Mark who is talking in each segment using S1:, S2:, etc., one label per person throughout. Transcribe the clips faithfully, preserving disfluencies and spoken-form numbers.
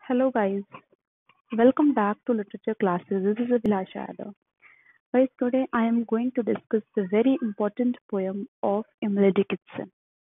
S1: Hello guys, welcome back to literature classes. This is Abhilasha Yadav. Guys, today I am going to discuss the very important poem of Emily Dickinson.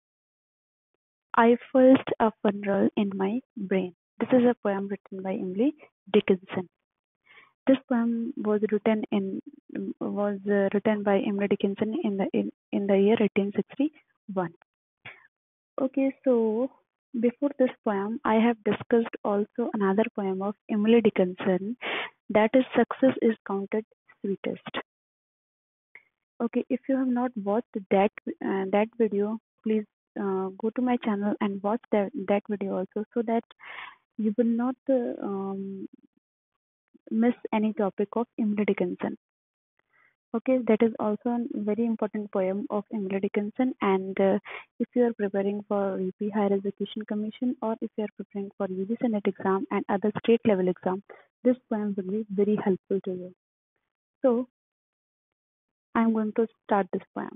S1: I felt a funeral in my brain. This is a poem written by Emily Dickinson. This poem was written in was uh, written by Emily Dickinson in the in, in the year eighteen sixty-one. Okay, so before this poem, I have discussed also another poem of Emily Dickinson, that is Success is Counted Sweetest. Okay, if you have not watched that uh, that video, please uh, go to my channel and watch that that video also, so that you will not uh, um, miss any topic of Emily Dickinson. Okay, that is also a very important poem of Emily Dickinson. And uh, if you are preparing for U P Higher Education Commission, or if you are preparing for U G C NET exam and other state level exam, this poem will be very helpful to you. So I am going to start this poem.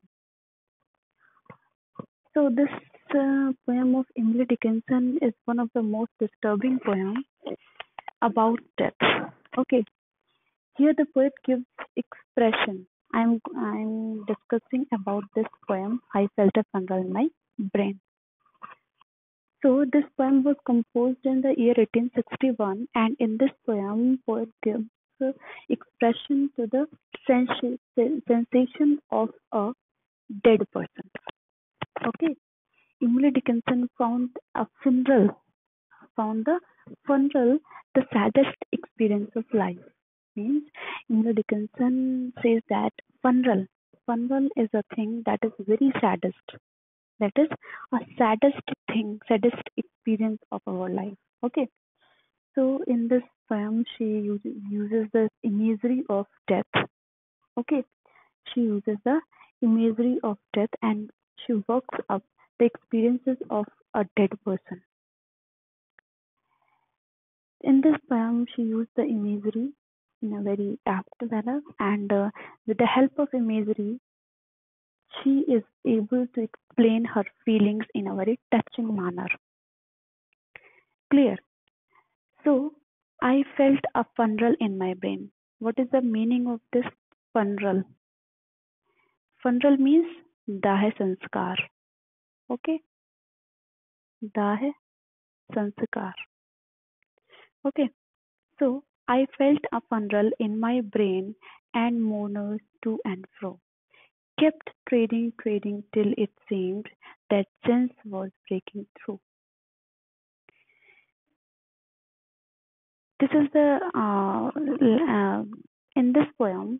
S1: So this uh, poem of Emily Dickinson is one of the most disturbing poems about death. Okay, here the poet gives expression. I'm I'm discussing about this poem. I felt a funeral in my brain. So this poem was composed in the year eighteen sixty-one, and in this poem, poet gives uh, expression to the sensi- sensation of a dead person. Okay, Emily Dickinson found a funeral, found the funeral the saddest experience of life. Means Emily Dickinson says that funeral, funeral is a thing that is very saddest. That is a saddest thing, saddest experience of our life. Okay. So in this poem, she uses, uses the imagery of death. Okay. She uses the imagery of death, and she works up the experiences of a dead person. In this poem, she used the imagery in a very apt manner, and uh, with the help of imagery, she is able to explain her feelings in a very touching manner. Clear? So, I felt a funeral in my brain. What is the meaning of this funeral? Funeral means दाह संस्कार. Okay? दाह संस्कार. Okay. So, I felt a funeral in my brain, and mourners to and fro kept trading, trading till it seemed that sense was breaking through. This is the uh, uh, in this poem,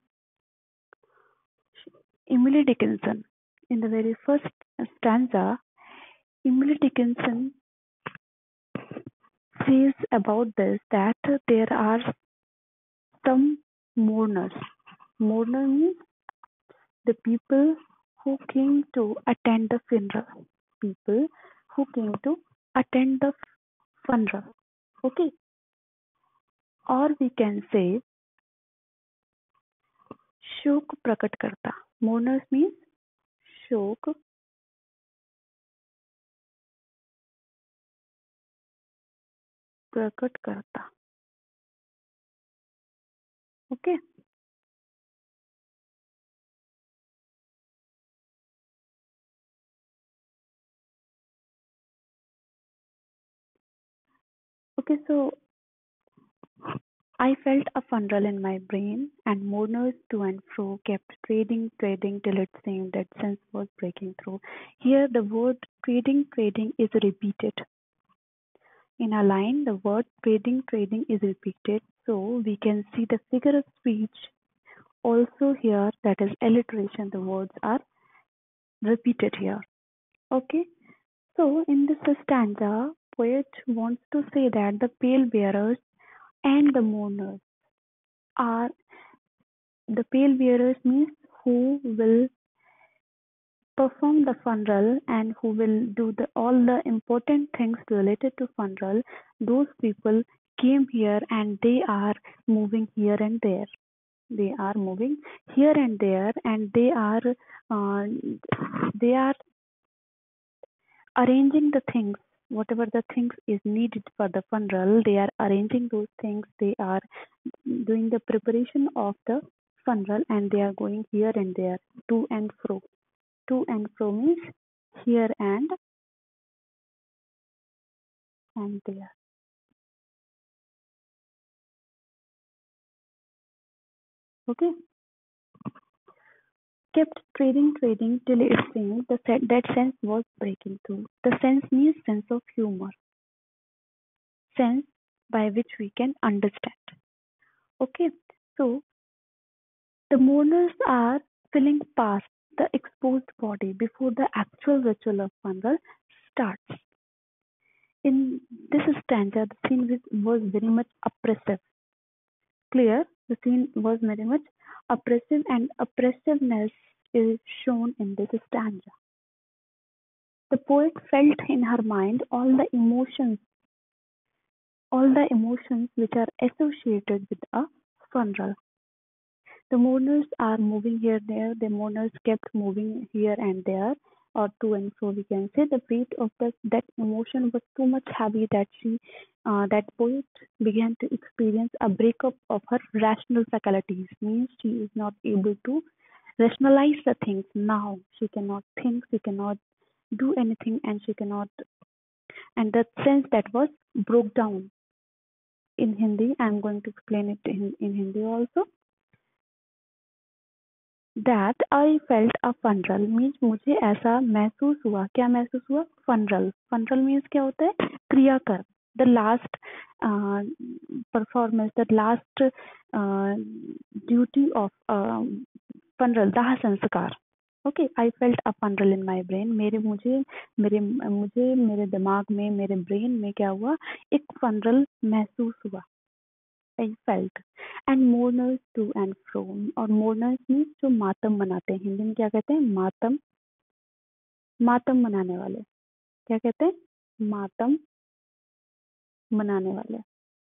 S1: Emily Dickinson. In the very first stanza, Emily Dickinson says about this that there are some mourners. Mourner means the people who came to attend the funeral. People who came to attend the funeral. Okay. Or we can say शोक प्रकट करता. Mourners means शोक प्रकट करता. Okay. Okay, so I felt a funeral in my brain, and mourners to and fro kept trading, trading till it seemed that sense was breaking through. Here, the word trading, trading is repeated. In a line, the word trading, trading is repeated, so we can see the figure of speech also here, that is alliteration. The words are repeated here. Okay, so in this stanza, poet wants to say that the palebearers and the mourners are the palebearers means who will perform the funeral and who will do the all the important things related to funeral. Those people came here and they are moving here and there. They are moving here and there, and they are uh, they are arranging the things. whatever the things is needed for the funeral, they are arranging those things. They are doing the preparation of the funeral, and they are going here and there, to and fro. To and fro means here and and there. Okay. Kept trading, trading till it seemed the se- that sense was breaking through. The sense means sense of humor, sense by which we can understand. Okay, so the mourners are filling past the exposed body before the actual ritual of funeral starts. In this stanza, the scene was was very much oppressive. Clear, the scene was very much oppressive, and oppressiveness is shown in this stanza. The poet felt in her mind all the emotions, all the emotions which are associated with a funeral. The mourners are moving here, there. The mourners kept moving here and there, or to and fro. We can say the weight of the, that emotion was too much heavy that she, uh, that poet began to experience a breakup of her rational faculties. Means she is not able to rationalize the things now. She cannot think. She cannot do anything, and she cannot. And that sense that was broke down in Hindi. I'm going to explain it in, in Hindi also. That I felt a funeral means मुझे ऐसा महसूस हुआ. क्या महसूस हुआ? Funeral. Funeral means क्या होता है? क्रियाकर्म. The last uh, performance, the last uh, duty of uh, funeral, दाह संस्कार. Okay, I felt a funeral in my brain. मेरे मुझे मेरे मुझे मेरे दिमाग में, मेरे ब्रेन में क्या हुआ? एक funeral महसूस हुआ. I felt. And mourners to and fro. और mourners means जो मातम मनाते हैं. हिंदी में क्या कहते हैं? मातम. मातम मनाने वाले. क्या कहते हैं? मातम मनाने वाले.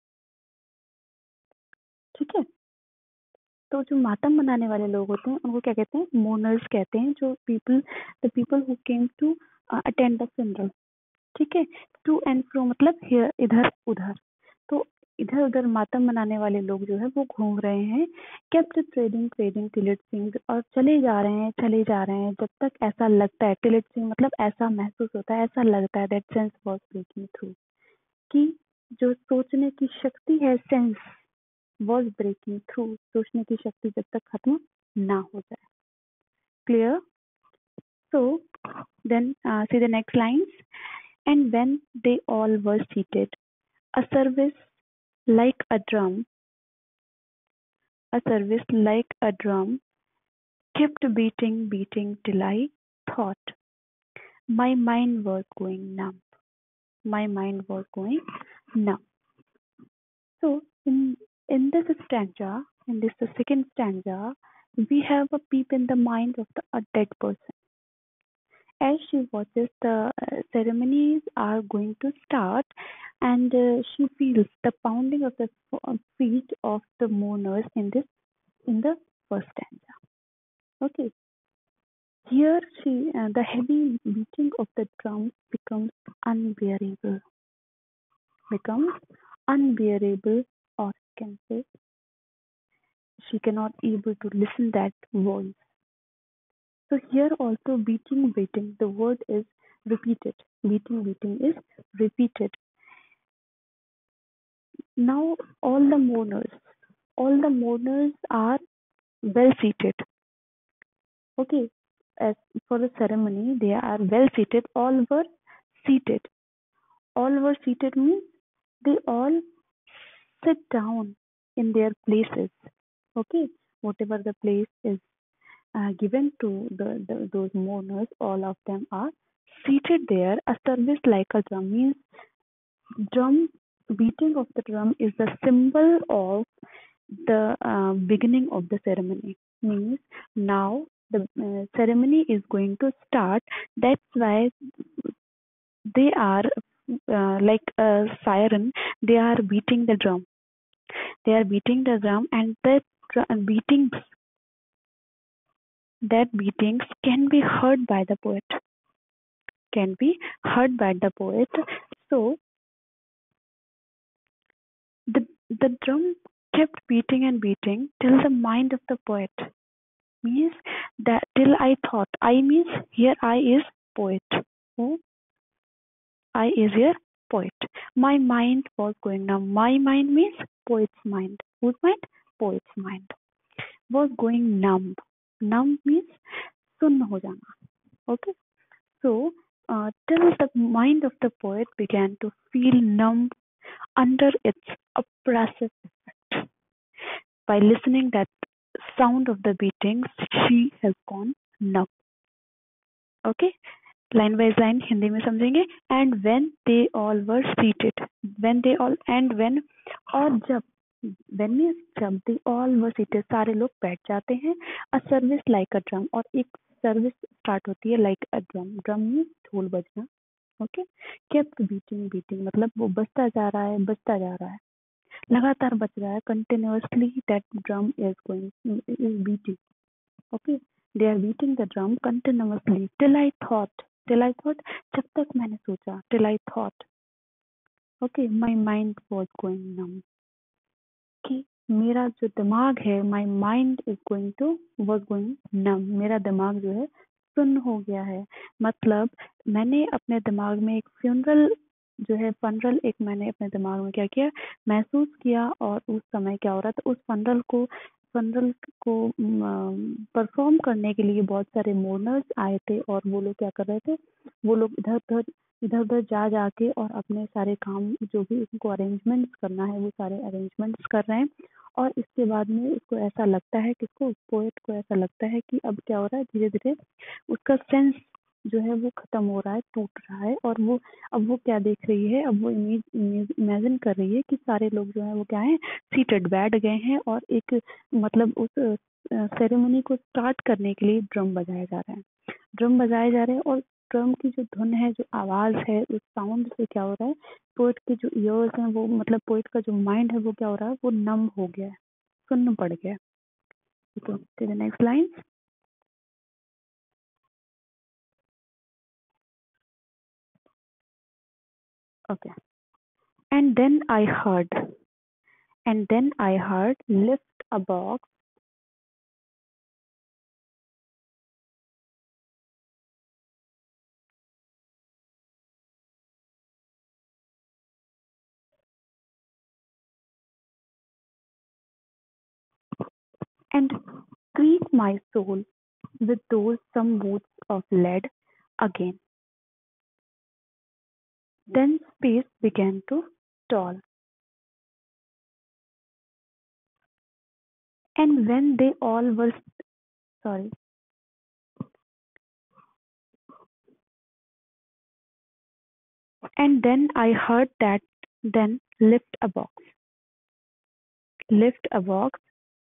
S1: ठीक है. तो जो मातम मनाने वाले लोग होते हैं उनको क्या कहते हैं? मोर्नर्स कहते हैं. जो people the people who came to attend the funeral. ठीक है. टू एंड फ्रो मतलब हियर, इधर उधर. तो इधर उधर मातम मनाने वाले लोग जो है वो घूम रहे हैं. Kept treading treading till it seemed, और चले जा रहे हैं चले जा रहे हैं जब तक ऐसा लगता है. टिलेट सिंह मतलब ऐसा महसूस होता है, ऐसा लगता है. That sense was breaking through, कि जो सोचने की शक्ति है, सेंस वाज ब्रेकिंग थ्रू, सोचने की शक्ति जब तक खत्म ना हो जाए. Clear? So then see the next lines. And when they all were seated, a service like a drum, a service like a drum kept beating, beating till I thought my mind was going numb. My mind was going numb. So in in this stanza, in this the second stanza, we have a peep in the mind of the a dead person. As she watches, the uh, ceremonies are going to start, and uh, she feels the pounding of the f- uh, feet of the mourners in this in the first stanza. Okay, here she uh, the heavy beating of the drums becomes unbearable, becomes unbearable, or can say she cannot able to listen that voice. So here also beating, beating. The word is repeated. Beating, beating is repeated. Now all the mourners, all the mourners are well seated. Okay, as for the ceremony, they are well seated. All were seated. All were seated means they all sit down in their places. Okay, whatever the place is uh, given to the, the those mourners, all of them are seated there. A service like a drum means drum beating of the drum is the symbol of the uh, beginning of the ceremony. Means now the uh, ceremony is going to start. That's why they are uh, like a siren. They are beating the drum. They are beating the drum, and that dr- beatings, that beatings can be heard by the poet. can be heard by the poet. So the the drum kept beating and beating till the mind of the poet means that till I thought I means here I is poet. Who I is here poet. My mind was going now. My mind means poet's mind. Whose mind? Poet's mind was going numb. Numb means सुन्न हो जाना. Okay. So uh, till the mind of the poet began to feel numb under its oppressive effect. By listening that sound of the beatings, she has gone numb. Okay. Line by line Hindi में समझेंगे. And when they all were seated, when they all and when और जब when means जब they all were seated, सारे लोग बैठ जाते हैं. A service like a drum और एक सर्विस स्टार्ट होती है like a drum. Drum means ढोल बजना. ओके. kept beating beating मतलब वो बजता जा रहा है बजता जा रहा है लगातार बज रहा है. continuously that drum is going is beating. Okay. They are beating the drum continuously till I thought till I thought जब तक मैंने सोचा till I thought okay my mind was going numb कि मेरा जो दिमाग है my mind is going to was going numb मेरा दिमाग जो है सुन्न हो गया है. मतलब मैंने अपने दिमाग में एक फ्यूनरल जो है फनरल एक मैंने अपने दिमाग में क्या किया महसूस किया और उस समय क्या हो रहा था उस फनरल को फनरल को परफॉर्म करने के लिए बहुत सारे मोर्नर्स आए थे और वो लोग क्या कर रहे थे वो लोग इधर उधर इधर उधर जा जाके और अपने सारे काम जो भी उनको अरेंजमेंट्स करना है वो सारे अरेंजमेंट्स कर रहे हैं. और इसके बाद में उसको ऐसा लगता है किसको पोएट को ऐसा लगता है कि अब क्या हो रहा है धीरे धीरे उसका सेंस जो है वो खत्म हो रहा है टूट रहा है और वो अब वो क्या देख रही है अब वो इमेज इमेजिन कर रही है कि सारे लोग जो है वो क्या है सीटेड बैठ गए हैं और एक मतलब उस सेरेमनी को स्टार्ट करने के लिए ड्रम बजाया जा रहा है. ड्रम बजाए जा रहे हैं और ड्रम की जो धुन है जो आवाज है उस साउंड से क्या हो रहा है पोएट के जो ईयर्स हैं वो मतलब पोएट का जो माइंड है वो क्या हो रहा है वो नम हो गया है सुन्न पड़ गया. तो next line. Okay. And then I heard, and then I heard lift a box, and greet my soul with those some boots of lead again. Then space began to stall, and when they all were sorry, and then I heard that then lift a box, lift a box,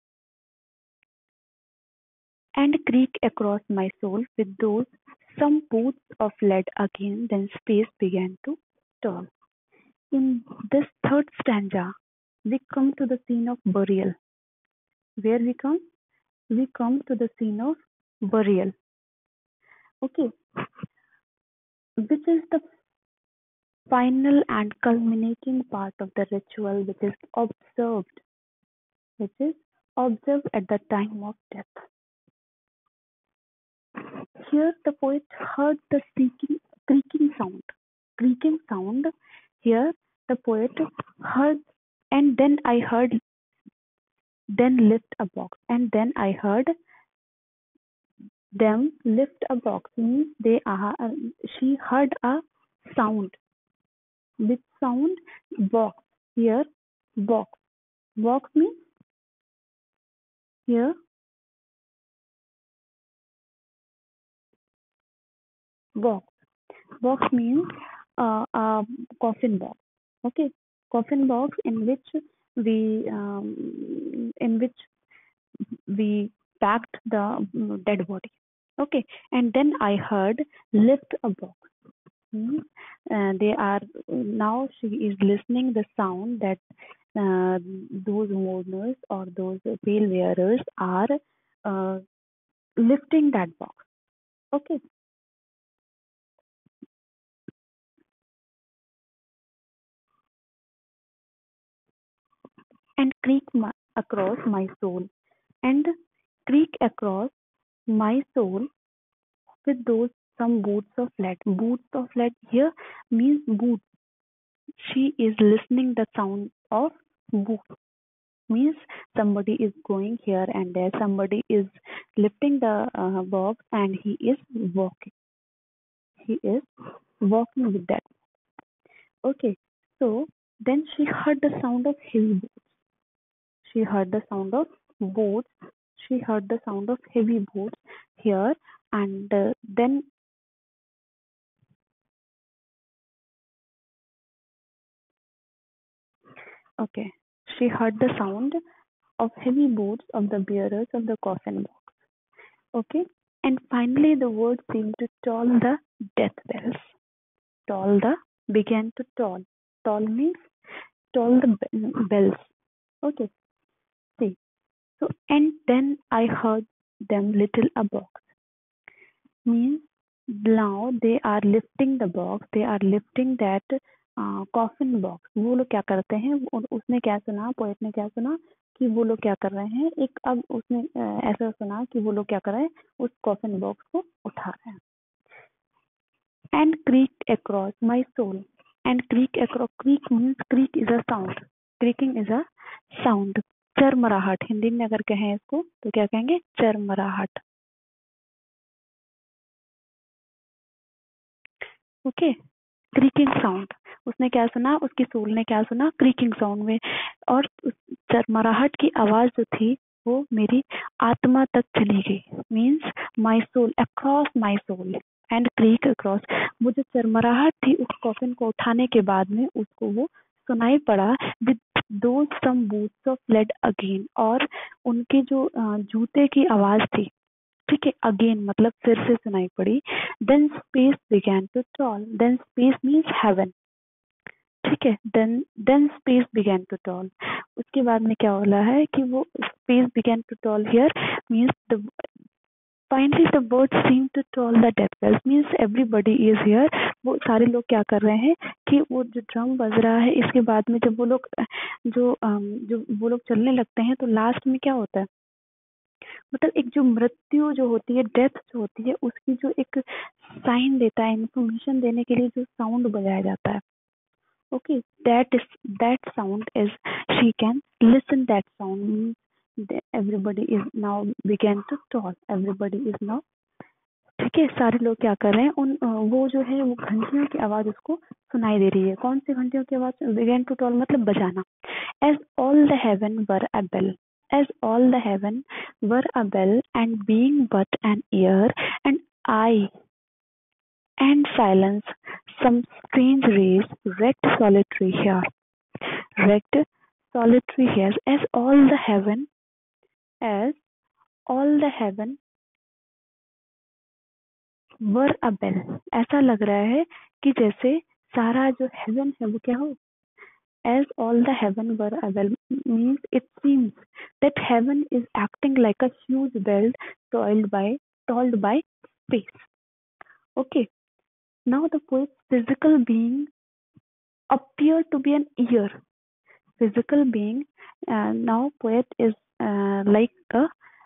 S1: and creak across my soul with those some boots of lead again. Then space began to stall. In this third stanza, we come to the scene of burial. Where we come? We come to the scene of burial. Okay. Which is the final and culminating part of the ritual which is observed, which is observed at the time of death. Here the poet heard the creaking, creaking sound. Creaking sound. Here the poet heard, and then I heard, then lift a box, and then I heard them lift a box. Means they are. She heard a sound. Which sound? Box. Here, box. Box means here. Box. Box means uh, a coffin box. Okay, coffin box in which we um, in which we packed the mm, dead body. Okay, and then I heard lift a box. Means uh, they are now she is listening the sound that uh, those mourners or those pale wearers are uh, lifting that box. Okay, and creak my, across my soul, and creak across my soul with those some boots of lead. Boots of lead here means boots. She is listening the sound of boot. Means somebody is going here and there. Somebody is lifting the uh, box and he is walking. He is walking with that. Okay. So then she heard the sound of heavy boots. She heard the sound of boots. She heard the sound of heavy boots here, and uh, then okay, she heard the sound of heavy boots of the bearers of the coffin box. Okay, and finally the word seemed to toll the death bells. Toll the began to toll. Toll means toll the be- bells. Okay, see. So and then I heard them little a box. Means now they are lifting the box. They are lifting that coffin box. वो लोग क्या करते हैं, और उसने क्या सुना, poet ने क्या सुना कि वो लोग क्या कर रहे हैं, एक अब उसने अ, ऐसा सुना कि वो लोग क्या कर रहे हैं, उस कॉफिन बॉक्स को उठा रहे हैं. And creak across my soul. And creak across, creak means creak is a sound. Creaking is a sound. चरमराहट हिंदी में अगर कहें इसको तो क्या कहेंगे, चरमराहट. Okay, creaking sound. उसने क्या सुना, उसकी सोल ने क्या सुना, क्रीकिंग साउंड में. और चरमराहट की आवाज जो थी वो मेरी आत्मा तक चली गई. Means my soul across my soul and creak across. वो जो चरमराहट थी उस कॉफिन को उठाने के बाद में उसको वो सुनाई पड़ा with those same boots of lead again. और उनके जो जूते की आवाज थी, ठीक है, अगेन मतलब फिर से सुनाई पड़ी. Then space began to toll. Then space means heaven. ठीक है, then then space began to toll. उसके बाद में क्या हो रहा है कि वो space began to toll here means the finally the word seem to toll the death bells. Means everybody is here. वो सारे लोग क्या कर रहे हैं कि वो जो ड्रम बज रहा है, इसके बाद में जब वो लोग जो अम, जो वो लोग चलने लगते हैं तो लास्ट में क्या होता है, मतलब एक जो मृत्यु जो होती है, डेथ जो होती है, उसकी जो एक साइन देता है, इंफॉर्मेशन देने के लिए जो साउंड बजाया जाता है. Okay, that is that sound is she can listen that sound. Everybody is now began to talk. Everybody is now, ठीक है, सारे लोग क्या कर रहे हैं, उन वो जो है वो घंटियों की आवाज उसको सुनाई दे रही है. कौन सी घंटियों की आवाज, बिगेन टू टॉल मतलब बजाना. As all the heaven were a bell. As all the heaven were a bell, and being but an ear, and I and silence, some strange rays, wrecked solitary here, wrecked solitary here, as all the heaven, as all the heaven were a bell. ऐसा लग रहा है कि जैसे सारा जो heaven है वो क्या हो. As all the heaven were a bell means it seems that heaven is acting like a huge bell tolled by tolled by space. Okay. Now the poet's physical being appeared to be an ear. Physical being. Uh, now poet is uh, like a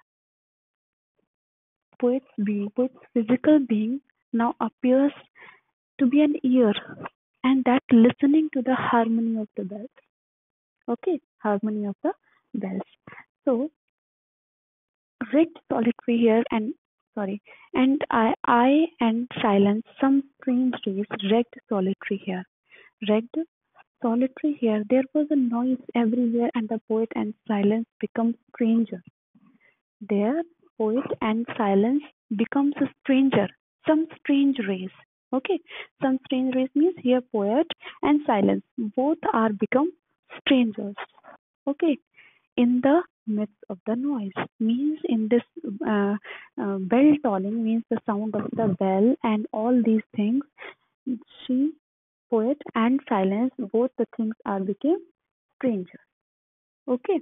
S1: poet's being. Poet's physical being now appears to be an ear, and that listening to the harmony of the bells. Okay, harmony of the bells. So wrecked solitary here and sorry, and I I and silence, some strange days, wrecked solitary here, wrecked solitary here. There was a noise everywhere, and the poet and silence become stranger. There, poet and silence becomes a stranger. Some strange rays. Okay, some strange rays means here poet and silence both are become strangers. Okay, in the midst of the noise means in this uh, uh, bell tolling means the sound of the bell and all these things. She, poet and silence, both the things are became strangers. Okay.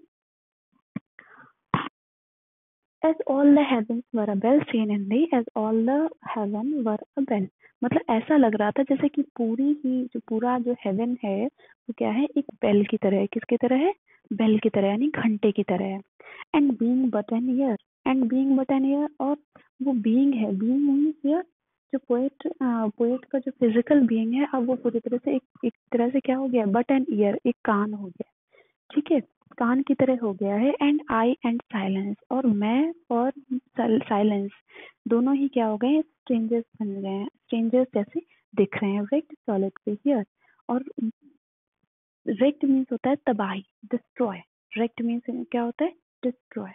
S1: As all the heavens were a bell, seen in the as all the heaven were a bell. मतलब ऐसा लग रहा था जैसे कि पूरी ही जो पूरा जो हेवन है वो क्या है, एक बेल की तरह है. किसकी तरह है, बेल की तरह यानी घंटे की तरह है। And being but an ear, and being but an ear, और वो बीइंग है, बीइंग मीन्स ईयर। जो पोएट पोएट का जो फिजिकल बीइंग है, अब वो पूरी तरह से एक एक तरह से क्या हो गया, बट एन ईयर, एक कान हो गया, ठीक है, कान की तरह हो गया है। एंड आई एंड साइलेंस, और मैं और साइलेंस दोनों ही क्या हो गए, स्ट्रेंजर्स बन गए हैं, स्ट्रेंजर्स जैसे दिख रहे हैं, राइट, सॉलिड हियर। और रेक्ट मीन्स होता है तबाही, डिस्ट्रॉय। रेक्ट मीन्स क्या होता है, destroy,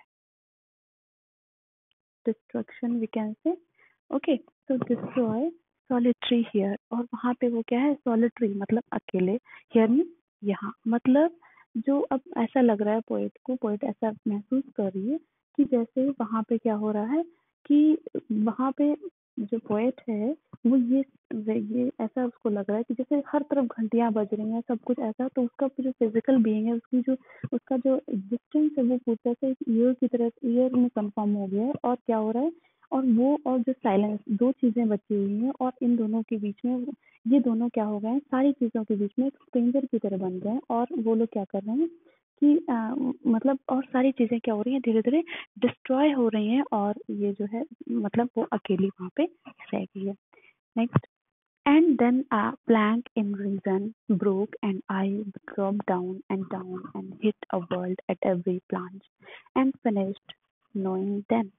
S1: destruction we can say. Okay, तो डिस्ट्रॉय सॉलिटरी हियर, और वहां पे वो क्या है, सॉलिटरी मतलब अकेले, हियर मीन्स यहाँ, मतलब जो अब ऐसा लग रहा है पोएट को, पोएट ऐसा महसूस कर रही है कि जैसे वहां पे क्या हो रहा है कि वहां पे जो पोएट है वो ये ये ऐसा उसको लग रहा है कि जैसे हर तरफ घंटियां बज रही हैं, सब कुछ ऐसा, तो उसका जो फिजिकल बीइंग है, उसकी जो उसका जो एग्जिस्टेंस है वो पूरी तरह से एक ईयर की तरह ईयर में कंफर्म हो गया है। और क्या हो रहा है, और वो और जो साइलेंस, दो चीजें बची हुई हैं, और इन दोनों के बीच में ये दोनों क्या हो गए हैं, सारी चीजों के बीच में एक स्ट्रेंजर की तरह बन गए हैं। और वो लोग क्या कर रहे हैं कि आ, मतलब और सारी चीजें क्या हो रही हैं, धीरे धीरे डिस्ट्रॉय हो रही हैं, और ये जो है मतलब वो अकेली वहां पे रह गई है। Next, and then a plank in reason broke, and I dropped down and down and hit a world at every plunge, and finished knowing then.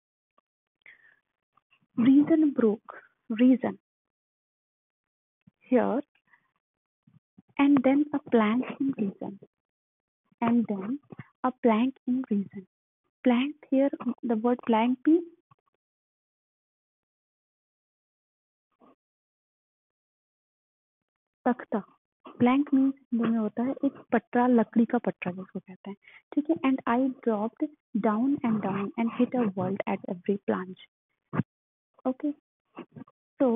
S1: Reason broke, reason here, and then a plank in reason, and then a plank in reason. Plank here, the word plank means तख्ता। Plank means Hindi में होता है एक पटरा, लकड़ी का पटरा जिसको कहते हैं, ठीक है। And I dropped down and down and hit a world at every plunge. Okay, so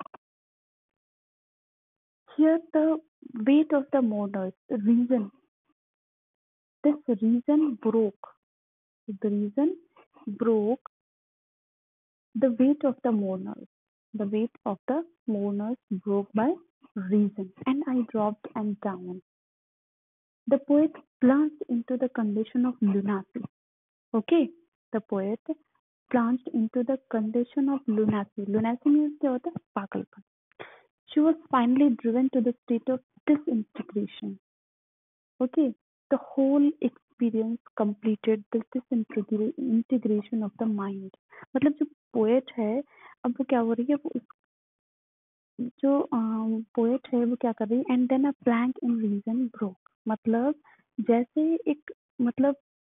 S1: here the weight of the mourners, reason, this reason broke, the reason broke the weight of the mourners, the weight of the mourners broke by reason, and I dropped and down. The poet plunged into the condition of lunacy. Okay, the poet plunged into the condition of lunacy. Lunacy means क्या होता है, पागलपन. She was finally driven to the state of disintegration. Okay, the whole experience completed this disintegration of the mind. मतलब जो poet है, अब वो क्या हो रही है, वो जो पोएट है वो क्या कर रही है, and then a plank in reason broke, मतलब जैसे एक मतलब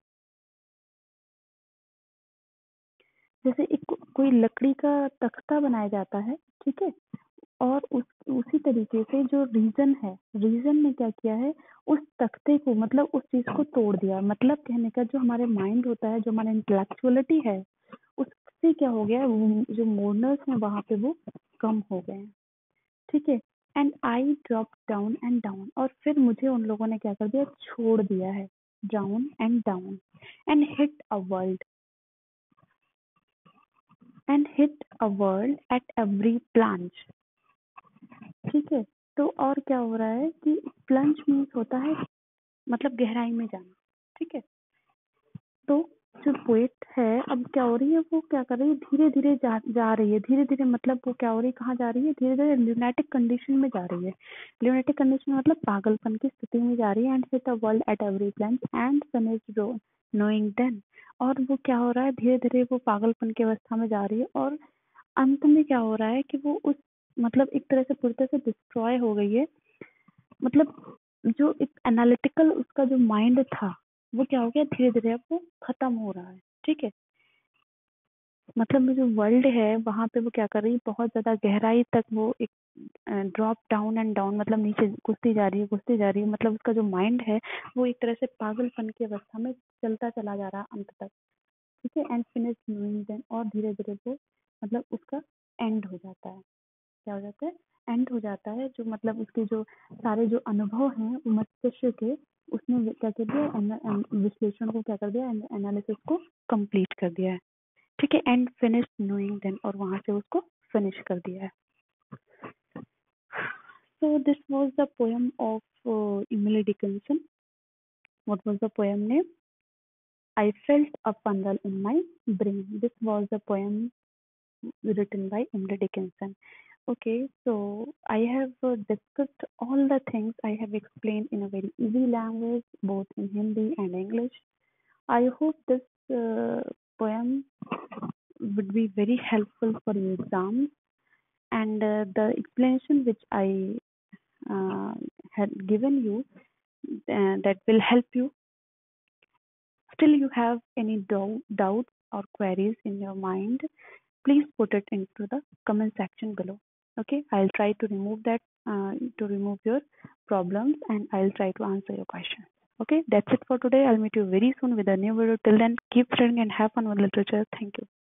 S1: जैसे एक कोई लकड़ी का तख्ता बनाया जाता है, ठीक है, और उस उसी तरीके से जो रीजन है, रीजन ने क्या किया है, उस तख्ते को मतलब उस चीज को तोड़ दिया। मतलब कहने का जो हमारे माइंड होता है, जो हमारा इंटेलेक्चुअलिटी है, उससे क्या हो गया, जो मोर्नर्स हैं वहां पे वो कम हो गए हैं, ठीक है। And I drop down and down, और फिर मुझे उन लोगों ने क्या कर दिया, छोड़ दिया है, down and down, and hit a world, and hit a world at every plunge, ठीक है। तो और क्या हो रहा है कि प्लंज मीन्स होता है मतलब गहराई में जाना, ठीक है। तो जो पोएट है अब क्या हो रही है, वो क्या कर रही है, धीरे धीरे जा, जा रही है, धीरे धीरे मतलब वो क्या हो रही है, कहाँ जा रही है, धीरे धीरे ल्यूनेटिक कंडीशन में जा रही है। ल्यूनेटिक कंडीशन मतलब पागलपन की स्थिति में जा रही है। And hit the world at every plunge and finished knowing then, और वो क्या हो रहा है, धीरे धीरे वो पागलपन की अवस्था में जा रही है, और अंत में क्या हो रहा है कि वो उस मतलब एक तरह से पूरी तरह से डिस्ट्रॉय हो गई है। मतलब जो एक एनालिटिकल उसका जो माइंड था वो क्या हो गया, धीरे धीरे अब वो खत्म हो रहा है, ठीक है। मतलब जो वर्ल्ड है वहां पे वो क्या कर रही है, बहुत ज्यादा गहराई तक वो एक ड्रॉप डाउन एंड डाउन, मतलब नीचे घुसती जा रही है, घुसती जा रही है, मतलब उसका जो माइंड है वो एक तरह से पागलपन की अवस्था में चलता चला जा रहा है अंत तक, ठीक है। एंड फिनिश नोइंग देन, और धीरे धीरे वो मतलब उसका एंड हो जाता है, क्या हो जाता है, एंड हो जाता है। जो मतलब उसके जो सारे जो अनुभव हैं वो मस्तिष्क के, उसने क्या कर दिया, विश्लेषण को क्या कर दिया, एनालिसिस को कंप्लीट कर दिया है, ठीक है। एंड फिनिश नोइंग देन, और वहां से उसको फिनिश कर दिया है। So this was the poem of Emily Dickinson. What was the poem name? I felt a funnel in my brain. This was the poem written by Emily Dickinson. Okay, so I have uh, discussed all the things I have explained in a very easy language, both in Hindi and English. I hope this uh, poem would be very helpful for your exams, and uh, the explanation which I uh, had given you uh, that will help you. Still, you have any dou- doubts or queries in your mind, please put it into the comment section below. Okay, I'll try to remove that, uh, to remove your problems, and I'll try to answer your questions. Okay, that's it for today. I'll meet you very soon with a new video. Till then, keep studying and have fun with literature. Thank you.